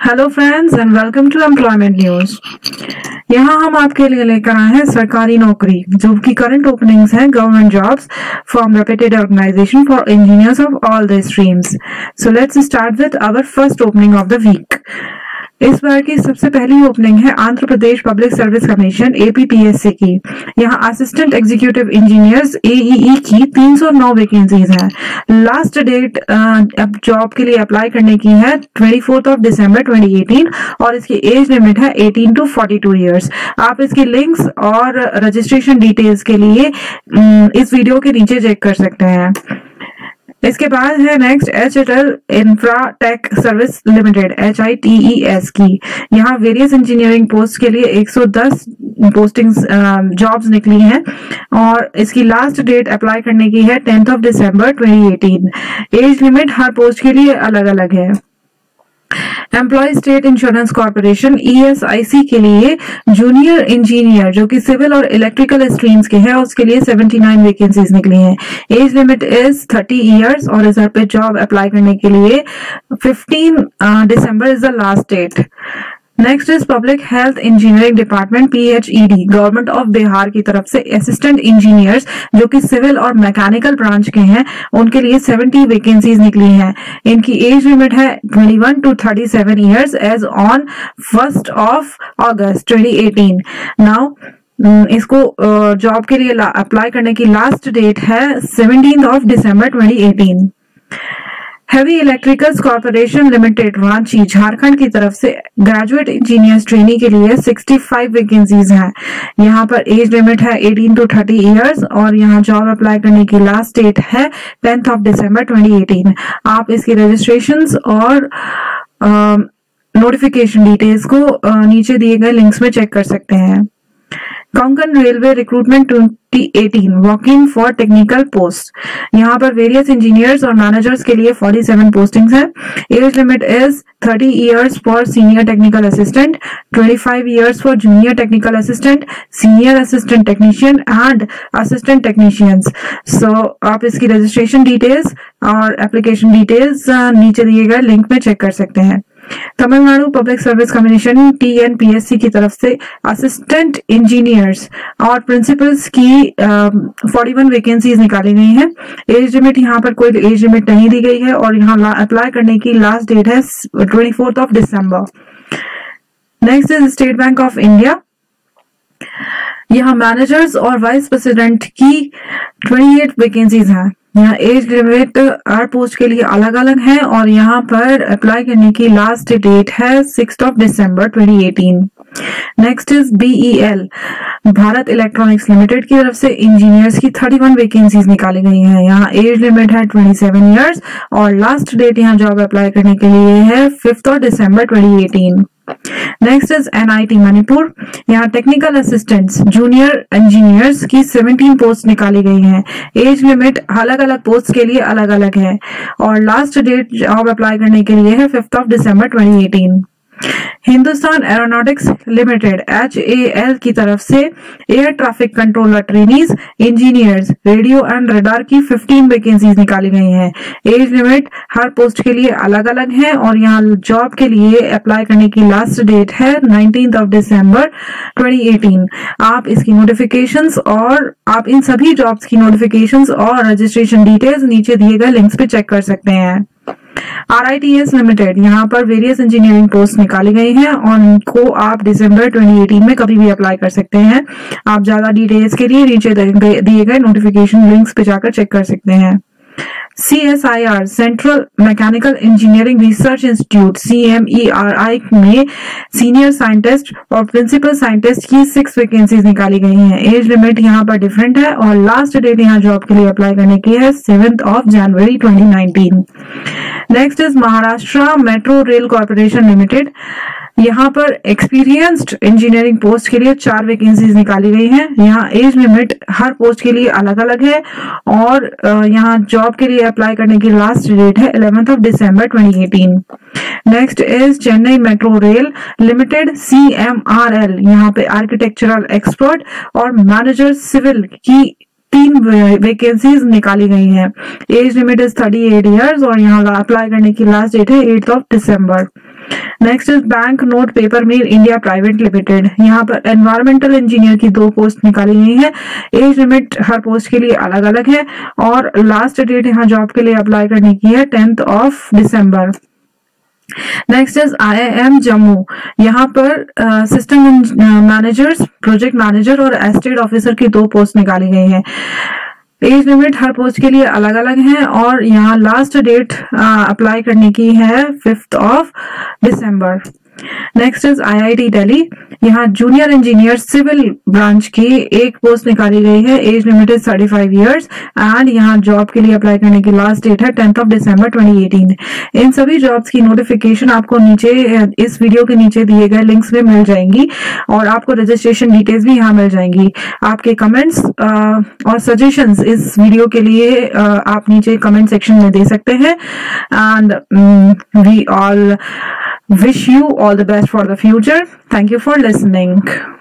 Hello friends and welcome to employment news. यहाँ हम आपके लिए लेकर आए हैं सरकारी नौकरी जो कि करंट ओपनिंग्स हैं government jobs from reputed organisation for engineers of all the streams. So let's start with our first opening of the week. इस बार की सबसे पहली ओपनिंग है Andhra Pradesh public service commission APPSC की। यहाँ असिस्टेंट एग्जीक्यूटिव इंजीनियर्स AEE की 309 वैकेंसीज हैं। लास्ट डेट अब जॉब के लिए अप्लाई करने की है 24 दिसंबर 2018 और इसकी एज लिमिट है 18 to 42 ईयर्स। आप इसकी लिंक्स और रजिस्ट्रेशन डिटेल्स के लिए इस वीडियो के नीचे चेक कर सकते हैं। इसके बाद है next HTL Infratech service limited HITES की। यहाँ वेरियस इंजीनियरिंग पोस्ट के लिए 110 पोस्टिंग्स जॉब्स निकली हैं और इसकी लास्ट डेट अप्लाई करने की है 10 दिसंबर 2018। एज लिमिट हर पोस्ट के लिए अलग अलग है। Employ state insurance corporation ESIC के लिए जूनियर इंजीनियर जो कि सिविल और इलेक्ट्रिकल स्ट्रीम्स के हैं उसके लिए 79 वैकेंसीज निकली हैं। एज लिमिट इज 30 इयर्स और इस पे जॉब अप्लाई करने के लिए 15 December is the last date. Next is public health engineering department PHED government of Bihar की तरफ से असिस्टेंट इंजीनियर्स जो कि सिविल और मैकेनिकल ब्रांच के हैं उनके लिए 70 वैकेंसीज निकली हैं। इनकी एज लिमिट है 21 to 37 years age on 1 August 2018। Now इसको जॉब के लिए अप्लाई करने की लास्ट डेट है 17 दिसंबर 2018। Heavy electricals corporation limited Ranchi Jharkhand की तरफ से ग्रेजुएट इंजीनियर्स ट्रेनी के लिए 65 वैकेंसीज हैं। यहाँ पर एज लिमिट है 18 to 30 इयर्स और यहाँ जॉब अप्लाई करने की लास्ट डेट है 10 दिसंबर 2018। आप इसकी रजिस्ट्रेशंस और नोटिफिकेशन डिटेल्स को नीचे दिए गए लिंक्स में चेक कर सकते हैं। Konkan railway recruitment 2018 walk in for technical post. यहाँ पर वेरियस इंजीनियर्स और मैनेजर्स के लिए 47 पोस्टिंग्स हैं। Age limit is 30 years for senior technical assistant, 25 years for junior technical assistant, senior assistant technician and assistant technicians. So आप इसकी registration details और application details नीचे दिए गए लिंक में चेक कर सकते हैं। Tamil Nadu public service commission TNPSC की तरफ से असिस्टेंट इंजीनियर्स और प्रिंसिपल्स की 41 वैकेंसीज निकाली गई हैं। एज लिमिट यहाँ पर कोई एज लिमिट नहीं दी गई है और यहाँ अप्लाई करने की लास्ट डेट है 24 दिसंबर। Next is State Bank of India. यहाँ मैनेजर्स और वाइस प्रेसिडेंट की 28 वैकेंसीज हैं। यहाँ एज लिमिट हर पोस्ट के लिए अलग अलग है और यहाँ पर अप्लाई करने की लास्ट डेट है 6 दिसंबर 2018। Next is BEL Bharat electronics limited की तरफ से इंजीनियर्स की 31 वैकेंसीज निकाली गई हैं। यहाँ एज लिमिट है 27 इयर्स और लास्ट डेट यहाँ जॉब अप्लाई करने के लिए है 5 दिसंबर 2018। Next is NIT Manipur. यहाँ टेक्निकल असिस्टेंट्स जूनियर इंजीनियर्स की 17 पोस्ट निकाली गई हैं। एज लिमिट अलग अलग पोस्ट के लिए अलग अलग है और लास्ट डेट जॉब अप्लाई करने के लिए है 5 दिसंबर 2018। हिंदुस्तान एरोनॉटिक्स लिमिटेड HAL की तरफ से air traffic controller trainees engineers radio and radar की 15 वैकेंसीज निकाली गई हैं। एज लिमिट हर पोस्ट के लिए अलग अलग है और यहाँ जॉब के लिए अप्लाई करने की लास्ट डेट है 19 दिसंबर 2018। आप इसकी नोटिफिकेशंस और आप इन सभी जॉब्स की नोटिफिकेशंस और रजिस्ट्रेशन डिटेल्स नीचे दिए गए लिंक्स पे चेक कर सकते हैं। RITES लिमिटेड यहाँ पर वेरियस इंजीनियरिंग पोस्ट निकाली गई हैं और इनको आप दिसंबर 2018 में कभी भी अप्लाई कर सकते हैं। आप ज्यादा डिटेल्स के लिए नीचे दिए गए नोटिफिकेशन लिंक्स पे जाकर चेक कर सकते हैं। CSIR central mechanical engineering research institute CMERI में सीनियर साइंटिस्ट और प्रिंसिपल साइंटिस्ट की 6 वैकेंसीज निकाली गई हैं। एज लिमिट यहाँ पर डिफरेंट है और लास्ट डेट यहाँ जॉब के लिए अप्लाई करने की है 7 जनवरी 2019। Next is Maharashtra metro rail corporation limited. यहाँ पर एक्सपीरियंस्ड इंजीनियरिंग पोस्ट के लिए 4 वैकेंसीज निकाली गई हैं। यहाँ एज लिमिट हर पोस्ट के लिए अलग अलग है और यहाँ जॉब के लिए अप्लाई करने की लास्ट डेट है 11 दिसंबर 2018। Next is Chennai metro rail limited CMRL। यहाँ पे आर्किटेक्चरल एक्सपर्ट और मैनेजर सिविल की 3 वैकेंसीज निकाली गई हैं। एज लिमिट इज 38 ईयर्स और यहाँ अप्लाई करने की लास्ट डेट है 8 दिसंबर। Next is bank note paper mill India private limited. यहाँ पर एनवायरमेंटल इंजीनियर की 2 पोस्ट निकाली गई है। एज लिमिट हर पोस्ट के लिए अलग अलग है और लास्ट डेट यहाँ जॉब के लिए अप्लाई करने की है 10 दिसंबर। Next is IIM Jammu. यहाँ पर सिस्टम मैनेजर्स, प्रोजेक्ट मैनेजर और एस्टेट ऑफिसर की 2 पोस्ट निकाली गई हैं। एज लिमिट हर पोस्ट के लिए अलग अलग है और यहाँ लास्ट डेट अप्लाई करने की है 5 दिसंबर। Next is IIT Delhi. यहाँ जूनियर इंजीनियर सिविल ब्रांच की 1 पोस्ट निकाली गई है। Age limit is 35 years and यहाँ जॉब के लिए अप्लाई करने की लास्ट डेट है 10 दिसंबर 2018। इन सभी जॉब्स की नोटिफिकेशन आपको नीचे इस वीडियो के नीचे दिए गए लिंक्स में मिल जाएंगी और आपको रजिस्ट्रेशन डिटेल्स भी यहाँ मिल जाएंगी। आपके कमेंट्स और सजेशंस इस वीडियो के लिए आप नीचे कमेंट सेक्शन में दे सकते हैं and we all wish you all the best for the future. Thank you for listening.